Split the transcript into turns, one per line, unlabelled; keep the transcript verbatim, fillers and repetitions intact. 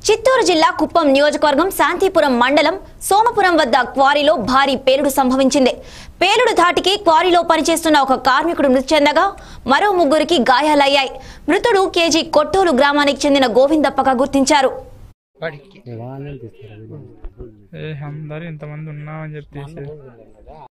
చిత్తూరు జిల్లా కుప్పం నియోజకవర్గం శాంతిపురం మండలం సోమపురం వద్ద క్వారీలో భారీ పేలుడు సంభవించింది. పేలుడు ధాటికి క్వారీలో పనిచేస్తున్న ఒక కార్మికుడు మృతి చెందగా మరో ముగ్గురికి గాయాలయ్యాయి. మృతుడు కేజీ కొట్టూరు గ్రామానికి చెందిన గోవిందప్పగా గుర్తించారు.
ఏ అందరూ ఇంతమంది ఉన్నామని చెప్పేసి